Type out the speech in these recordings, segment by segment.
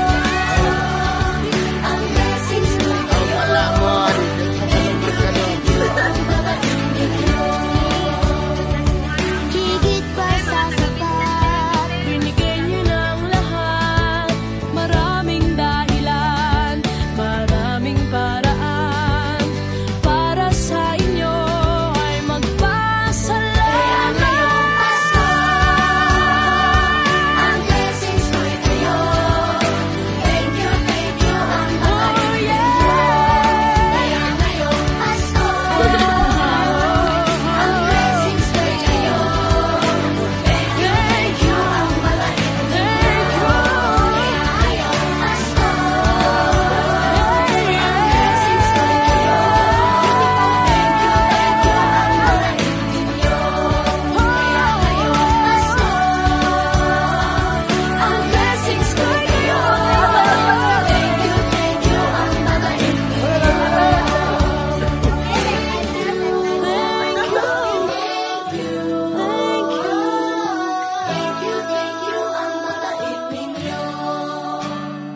Ang blessings ko kayo. Higit pa sa sapat, Binigay niyo ng lahat. Maraming dahilan, maraming paraan. Para sa inyo ay magpasalamat. ang blessings ko kayo. Thank you, ang Oh yeah! kaya ngayong Pasko. Ang blessings ko kayo. Thank you, ang mabait ninyo. Kaya ngayong Pasko. Ang blessings ko kayo. Thank you, ang mabait ninyo. Kaya ngayong Pasko. Ang blessings ko kayo. Thank you, ang mabait ninyo.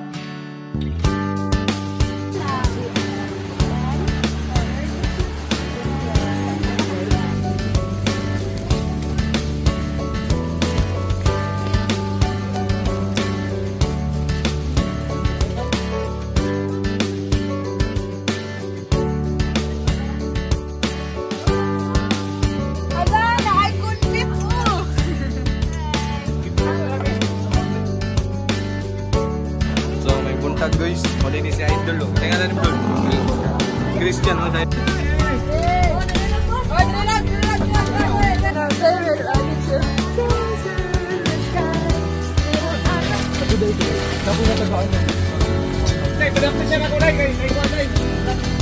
Ala, naay kunlit oh. So may buntag guys, muli ni si Idol oh. Tingnan na ni Idol. Christian mo tayo. Hey,